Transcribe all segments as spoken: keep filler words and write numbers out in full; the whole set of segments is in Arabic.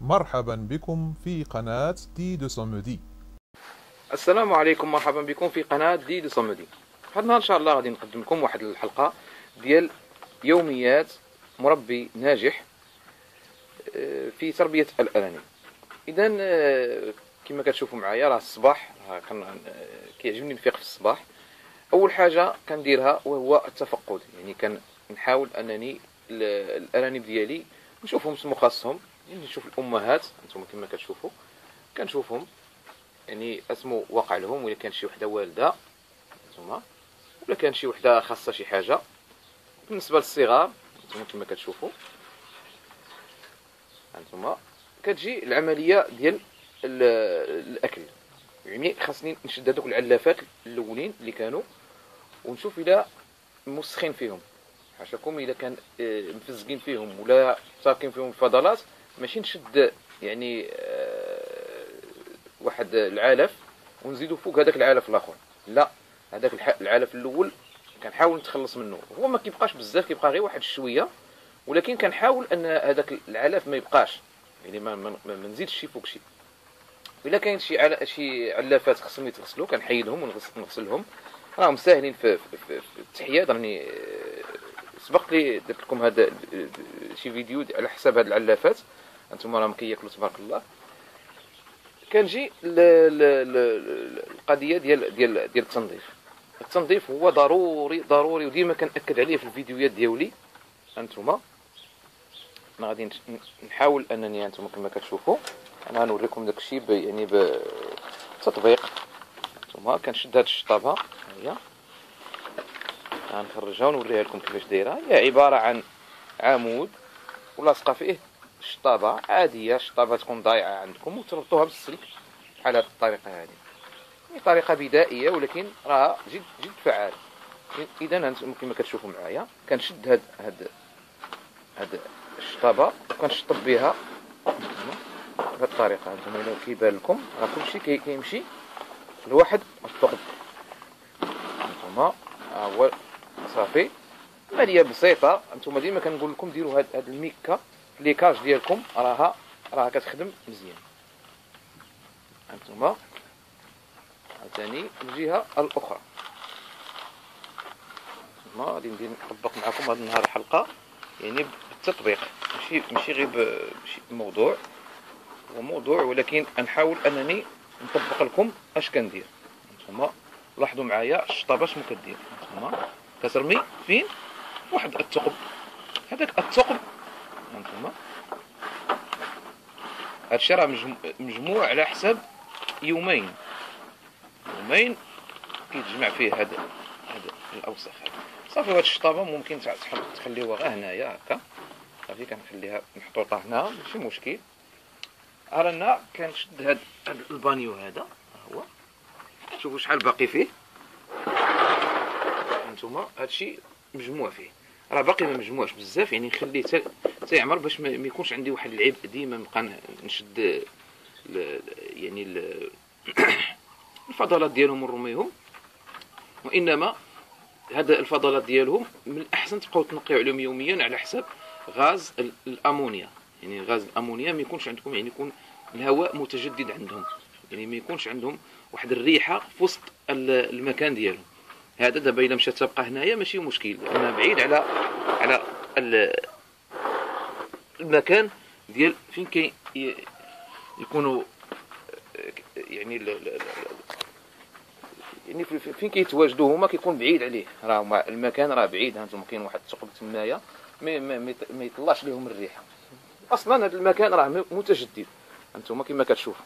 مرحبا بكم في قناة دي دو سومودي. السلام عليكم، مرحبا بكم في قناة دي دو سومودي. هذا النهار ان شاء الله غادي نقدم لكم واحد الحلقة ديال يوميات مربي ناجح في تربية الأرانب. اذا كما كتشوفوا معايا راه الصباح، راه كيعجبني نفيق في الصباح. اول حاجة كنديرها وهو التفقد، يعني كنحاول انني الأرانب ديالي نشوفهم سمو خاصهم، يعني نشوف الامهات انتم كما كتشوفوا كنشوفهم يعني اسمو واقع لهم، ولا كان شي وحده والده نتوما، ولا كان شي وحده خاصه شي حاجه. بالنسبه للصغار نتوما كما كتشوفوا نتوما كتجي العمليه ديال الاكل. يعني خاصني نشد هذوك العلافات الاولين اللي كانوا ونشوف اذا موسخين فيهم، حاشاكم اذا كان مفزقين فيهم ولا ساكن فيهم الفضلات، ماشي نشد يعني واحد العلف ونزيدو فوق هذاك العلف الاخر، لا، هذاك العلف الاول كنحاول نتخلص منه. هو ما كيبقاش بزاف، كيبقى غير واحد شويه، ولكن كنحاول ان هذاك العلف ما يبقاش، يعني ما, ما, ما نزيدش شي فوق شي. الا كاين شي عل... شي علافات خصهم يتغسلوا كنحيدهم ونغسلهم، راهم ساهلين في, في, في, في التحياد. راني سبق لي درت لكم هذا شي فيديو على حساب هاد العلافات، انتم راهم كياكلوا تبارك الله. كنجي القضيه ديال ديال ديال التنظيف. التنظيف هو ضروري ضروري، وديما كنأكد عليه في الفيديوهات ديالي. انتما انا غادي نحاول انني انتم كما كتشوفوا انا غنوريكم داكشي يعني بتطبيق. انتما كنشد هاد الشطابه، ها هي غنخرجها ونوريها لكم كيفاش دايره. هي عباره عن عمود ولاصقه فيه شطابه عاديه، شطابه تكون ضايعه عندكم وتربطوها بالسلك على هذه الطريقه هذه. هي طريقه بدائيه ولكن راه جد جد فعاله. اذا انتم كما كتشوفوا معايا كنشد هاد هاد هاد الشطابه وكنشطب بها بهذه الطريقه. انتم الا كيبان لكم راه كلشي كي كيمشي لواحد الثقب. انتم ها هو صافي، عمليه بسيطه. انتم ديما كنقول لكم ديروا هاد هاد الميكا في ليكاج ديالكم، راها راه كتخدم مزيان. انتم عاوتاني الجهه الاخرى. ما غادي ندير نطبق معكم هذا النهار الحلقه يعني بالتطبيق، ماشي ماشي غير بشي موضوع، هو موضوع ولكن نحاول انني نطبق لكم اش كندير. انتم لاحظوا معايا الشطابه شنو كدير. انتم كترمي فين واحد الثقب، هذاك الثقب انتم هادشي راه مجموع على حساب يومين يومين كيتجمع فيه هذا هذا الاوساخ هذا. صافي هاد الشطابه ممكن تخليوها غير هنايا هكا، صافي كنخليها محطوطه هنا ماشي مشكل. رانا كنشد هاد البانيو هذا، ها هو شوفوا شحال باقي فيه. هانتوما هادشي مجموع فيه، راه باقي ما مجموعش بزاف، يعني نخليه حتى حتى يعمر باش ما يكونش عندي واحد العيب ديما نبقى نشد يعني الفضلات ديالهم ونرميهم. وانما هذا الفضلات ديالهم من الاحسن تبقاو تنقيو عليهم يوميا على حساب غاز الامونيا. يعني غاز الامونيا ما يكونش عندكم، يعني يكون الهواء متجدد عندهم، يعني ما يكونش عندهم واحد الريحه في وسط المكان ديالهم. هذا دابا الا مشات تبقى هنايا ماشي مشكل، انا بعيد على على المكان ديال فين كي يكونوا يعني يعني فين كيتواجدوا هما كيكون بعيد عليه، راه المكان راه بعيد. هانتوما كاين واحد الثقب تمايا ما ما, ما يطلعش لهم الريحه. اصلا هذا المكان راه متجدد. هانتوما كما كتشوفوا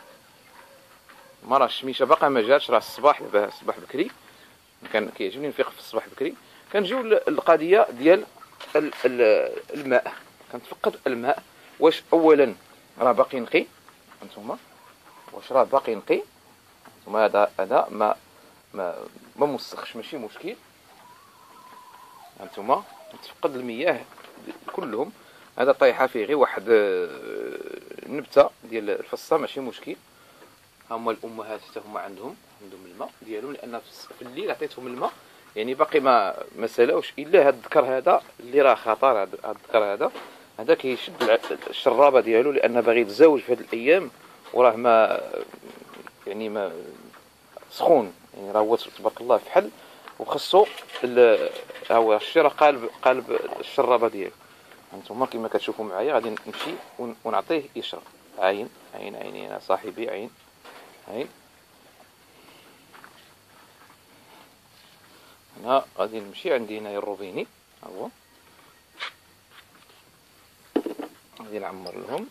ما راه الشميشه باقا ما جاتش، راه الصباح دابا الصباح بكري، كان كيعجبني نفيق في الصباح بكري. كنجيو للقضيه ديال الماء. كنتفقد الماء، واش اولا راه باقي نقي. هانتوما واش راه باقي نقي. هانتوما هذا هذا ما ما ما موسخش ماشي مشكل. هانتوما نتفقد المياه كلهم. هذا طايحه فيه غير واحد النبته ديال الفصه ماشي مشكل. هما الامهات حتى هما عندهم عندهم الماء ديالهم، لان في الليل عطيتهم الماء يعني باقي ما ما سالاوش الا هاد الذكر هذا اللي راه خطر. هاد الذكر هذا هذا كيشد الشرابه ديالو لان باغي يتزوج في هذه الايام، وراه ما يعني ما سخون، يعني راه هو تبارك الله فحل، وخصو ها هو الشيء راه قالب قالب الشرابه ديالو. هانتوما كما كتشوفوا معايا غادي نمشي ونعطيه يشرب. عين عين عيني يا صاحبي، عين عين. هنا غادي نمشي عندي هنايا الروبيني، ها هو غادي نعمر لهم.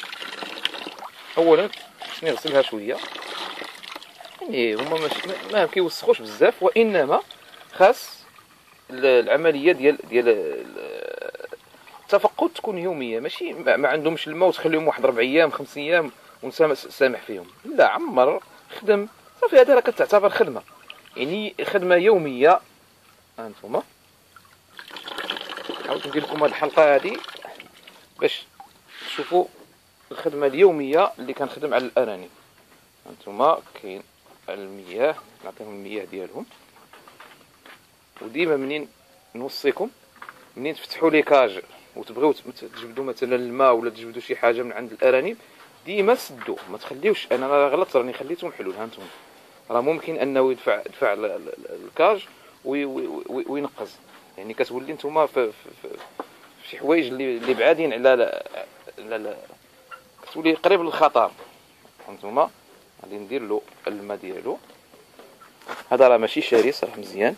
اولا باش نغسلها شويه، يعني هما ما, ما كيوسخوش بزاف، وانما خاص العمليه ديال ديال التفقد تكون يوميه، ماشي ما عندهمش الماء وتخليهم واحد ربع ايام خمس ايام ونسامح فيهم. لا، عمر خدم صافي، هذا راه كتعتبر خدمه، يعني خدمه يوميه. هانتوما حاولت ندير لكم هذه الحلقه هذه باش تشوفوا الخدمه اليوميه اللي كنخدم على الارانب. هانتوما كاين المياه، نعطيهم المياه ديالهم. وديما منين نوصيكم منين تفتحوا لي كاج وتبغيو تجبدوا مثلا الماء ولا تجبدوا شي حاجه من عند الارانب، ديما سدوا، ما تخليوش. انا راه غلطت، راني خليته محلول. هانتوما راه ممكن انه يدفع يدفع الكاج وينقز، يعني كتولي نتوما في, في, في, في شي حوايج اللي اللي بعادين على لا لا كتولي قريب للخطر. هانتوما غادي ندير له الماء ديالو. هذا راه ماشي شرس، راه مزيان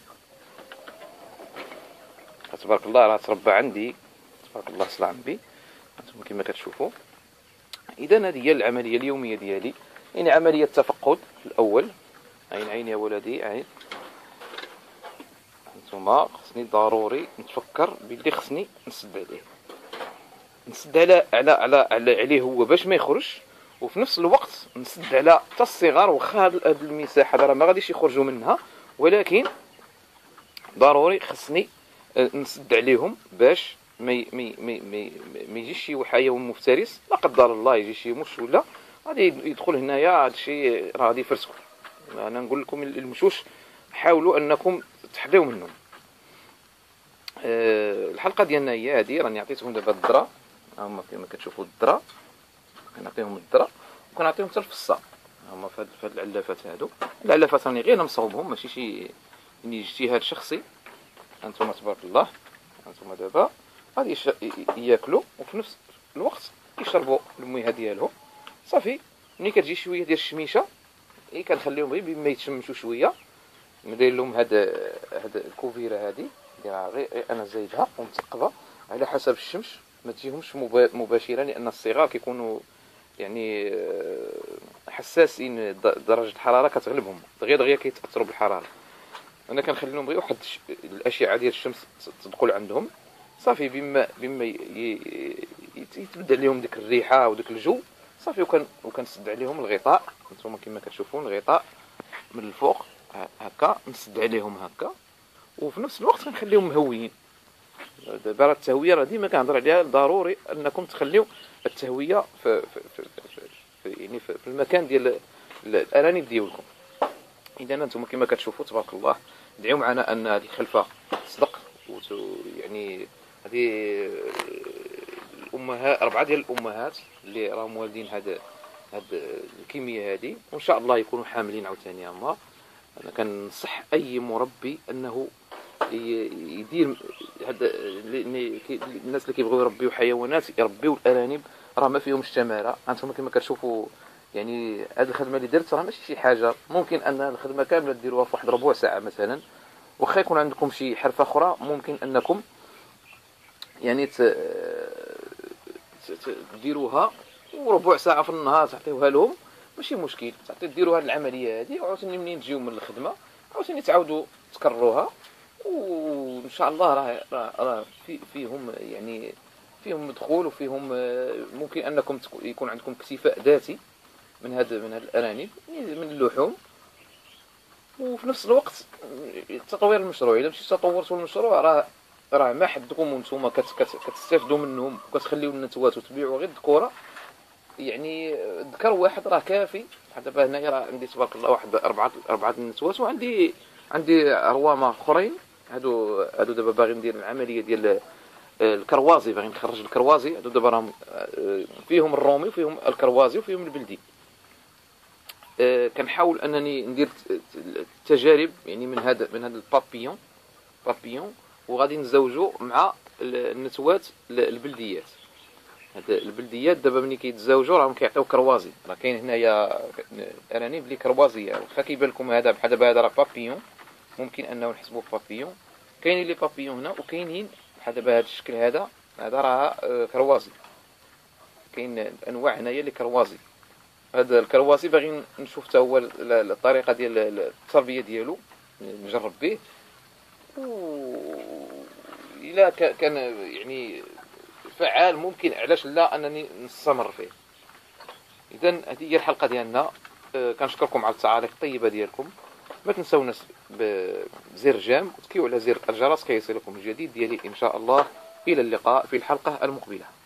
تبارك الله، راه تربى عندي تبارك الله صلى على النبي. هانتوما كما كتشوفوا. اذا هذه هي العمليه اليوميه ديالي، يعني عمليه تفقد في الاول. عين عين يا ولدي، عين. هانتوما خصني ضروري نتفكر باللي خصني نسد عليه، نسد على على على, على عليه هو باش ما يخرجش، وفي نفس الوقت نسد على حتى الصغار. واخا هاد المساحه راه ما غاديش يخرجوا منها، ولكن ضروري خصني نسد عليهم باش ما مي مي مي ما يجيش شي حيوان مفترس لا قدر الله، يجي شي مش ولا غادي يدخل هنايا هذا الشيء راه غادي يفرسكم. انا نقول لكم المشوش حاولوا انكم تحذيو منهم. أه الحلقه ديالنا هي هذه، راني عطيتكم دابا الذره، هما كما كتشوفوا الذره، كنعطيهم الذره وكنعطيهم حتى الفصه. هما في هاد العلافات هادو، العلافات راني غير نصاوبهم ماشي شي يعني اجتهاد شخصي. هانتوما تبارك الله، هانتوما دابا غادي ياكلوا وفي نفس الوقت يشربوا المياه ديالهم. صافي ملي كتجي شويه ديال الشميشه اي كنخليهم غير بما يتشمشوا شويه، ندير لهم هاد هاد الكوفيره هادي غير انا زايدها ومثقبه على حسب الشمس، ما تجيهمش مباشره، لان الصغار كيكونوا يعني حساسين، درجه الحراره كتغلبهم دغيا دغيا كيتاثروا بالحراره. انا كنخلي لهم غير واحد الاشعه ديال الشمس تدخل عندهم، صافي بما بما يتبدا لهم ديك الريحه وديك الجو، صافي وكان وكنسد عليهم الغطاء. نتوما كما كتشوفون الغطاء من الفوق هكا نسد عليهم هكا، وفي نفس الوقت كنخليهم مهويين. دابا راه التهويه راه ديما كنهضر عليها، ضروري انكم تخليو التهويه في, في, في, في, في يعني في, في المكان ديال الارانب ديالكم. اذا انتم كما كتشوفوا تبارك الله، دعيو معنا ان هذه الخلفه تصدق، يعني هذه الامهات، اربعه ديال الامهات اللي راهم والدين هذا هاد الكميه هذه، وان شاء الله يكونوا حاملين عاوتاني. اما انا كنصح اي مربي انه يدير هذا، الناس اللي كيبغيو يربيو حيوانات يربيو الارانب، راه ما فيهمش تماره. انتم كما كتشوفوا يعني هذه الخدمه اللي درت راه ماشي شي حاجه، ممكن ان الخدمه كامله ديروها في واحد ربع ساعه مثلا. واخا يكون عندكم شي حرفه اخرى ممكن انكم يعني تديروها وربع ساعه في النهار تعطيوها لهم، ماشي مشكل. تعطي ديروا هذه العمليه هذه، وعاوتاني منين تجيو من الخدمه عاوتاني تعاودوا تكرروها، وان شاء الله راه راه في فيهم يعني فيهم مدخول، وفيهم ممكن انكم يكون عندكم اكتفاء ذاتي من هذا من هذه الارانب من اللحوم. وفي نفس الوقت تطوير المشروع، الا مشيتوا طورتوا المشروع راه راه ما حدكم وانتم كتستافدوا منهم وكتخليو النتوات وتبيعوا غير الذكوره. يعني ذكر واحد راه كافي. دابا هنايا راه عندي تبارك الله واحد اربعه اربعه النتوات، وعندي عندي عروامه اخرين. هادو هادو دابا باغي ندير العمليه ديال الكروازي، باغي نخرج الكروازي. هادو دابا راهم فيهم الرومي وفيهم الكروازي وفيهم البلدي. كنحاول انني ندير التجارب يعني من هذا من هذا البابيون بابيون وغادي نزوجو مع النتوات البلديات. هاد البلديات دابا ملي كيتزاوجوا راهم كيعطيو كروازي. راه كاين هنايا ارانب لي كروازيه، واخا كيبان لكم هذا بحال دابا هذا راه بابيون، ممكن انه نحسبوه بابيون. كاينين لي بابيون هنا وكاينين بحال دابا هذا الشكل هذا، هذا راه كروازي. كاين انواع هنايا لي كروازي. هذا الكرواسي باغي نشوف حتى هو الطريقه ديال التربيه ديالو، نجرب به، و الا كان يعني فعال ممكن علاش لا انني نستمر فيه. اذا هذه هي الحلقه ديالنا. كنشكركم على التعاليق الطيبه ديالكم. ما تنساوناش بزر جيم وتكيو على زر الجرس كيصلكم الجديد ديالي ان شاء الله. الى اللقاء في الحلقه المقبله.